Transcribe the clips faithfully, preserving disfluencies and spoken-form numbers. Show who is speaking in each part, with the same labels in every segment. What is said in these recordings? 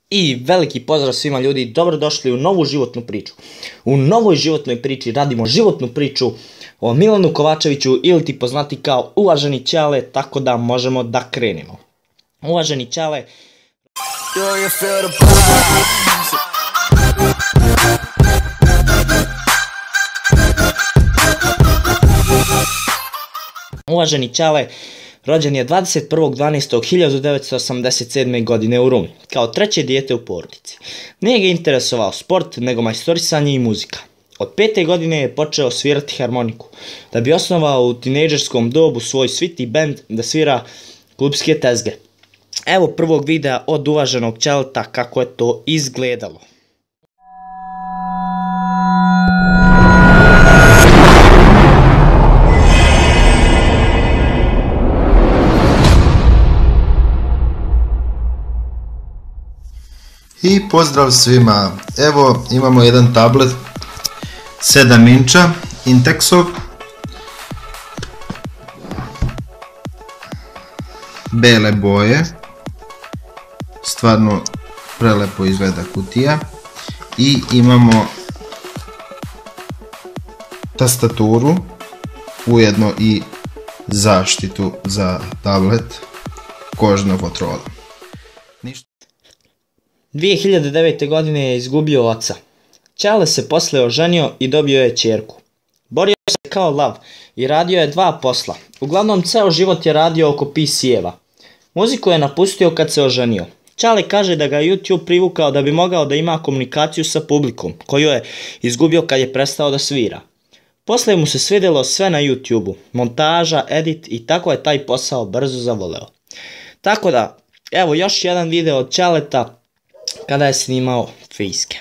Speaker 1: I veliki pozdrav svima ljudi, dobrodošli u novu životnu priču. U novoj životnoj priči radimo životnu priču o Milanu Kovačeviću ili ti poznati kao Uvaženi Ćale, tako da možemo da krenemo. Uvaženi Ćale... Uvaženi Ćale rođen je dvadeset prvog dvanaestog hiljadu devetsto osamdeset sedme. godine u Rumi, kao treće dijete u porodici. Nije ga interesovao sport, nego majstorisanje i muzika. Od pete godine je počeo svirati harmoniku, da bi osnovao u tinejdžerskom dobu svoj sviti bend da svira klupske tezge. Evo prvog videa od uvaženog Ćaleta kako je to izgledalo.
Speaker 2: I pozdrav svima, evo imamo jedan tablet sedam inča Intexov, bele boje, stvarno prelepo izgleda kutija i imamo tastaturu, ujedno i zaštitu za tablet, kožna kontrola.
Speaker 1: dvije hiljade devete. godine je izgubio oca. Ćale se posle oženio i dobio je ćerku. Borio se kao lav i radio je dva posla. Uglavnom ceo život je radio oko P C-eva. Muziku je napustio kad se oženio. Ćale kaže da ga YouTube privukao da bi mogao da ima komunikaciju sa publikom, koju je izgubio kad je prestao da svira. Posle mu se svidjelo sve na YouTube-u, montaža, edit i tako je taj posao brzo zavoleo. Tako da, evo još jedan video od Ćaleta kada je snimao Fiske.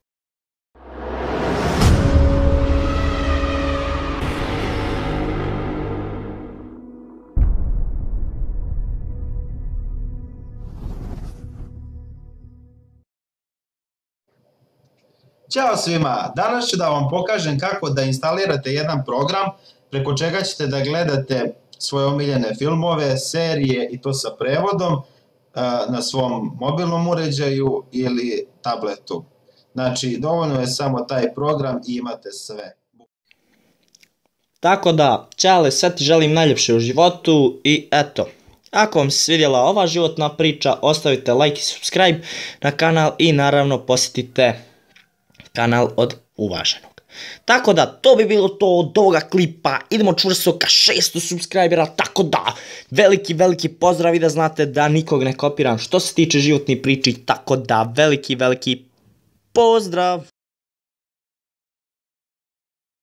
Speaker 2: Ćao svima, danas ću da vam pokažem kako da instalirate jedan program preko čega ćete da gledate svoje omiljene filmove, serije i to sa prevodom na svom mobilnom uređaju ili tabletu. Znači, dovoljno je samo taj program i imate sve.
Speaker 1: Tako da, Ćale, sve ti želim najljepše u životu i eto. Ako vam se svidjela ova životna priča, ostavite like i subscribe na kanal i naravno posjetite kanal od Uvaženog. Tako da, to bi bilo to od ovoga klipa, idemo čvrsto ka šesto subscribera, tako da, veliki, veliki pozdrav i da znate da nikog ne kopiram što se tiče životnih priči, tako da, veliki, veliki pozdrav!